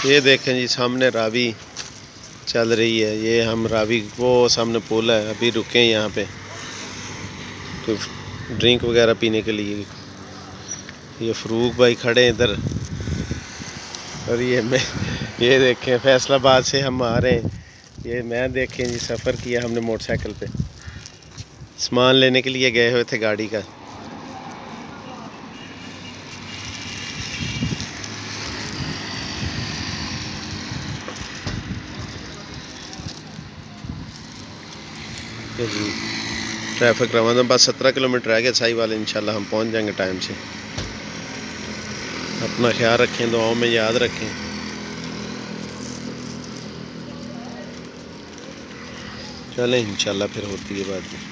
ये देखें जी, सामने रावी चल रही है। ये हम रावी, वो सामने पुल है, अभी रुके हैं यहाँ पे कोई ड्रिंक वगैरह पीने के लिए। ये फरूक भाई खड़े हैं इधर, और ये देखें फैसलाबाद से हम आ रहे हैं। ये मैं देखें जी, सफ़र किया हमने मोटरसाइकिल पे, सामान लेने के लिए गए हुए थे गाड़ी का। ट्रैफिक रवाना, बस 17 किलोमीटर रह गया साई वाले, इंशाल्लाह हम पहुंच जाएंगे टाइम से। अपना ख्याल रखें, दुआओं में याद रखें। चलें इंशाल्लाह फिर होती है बात में।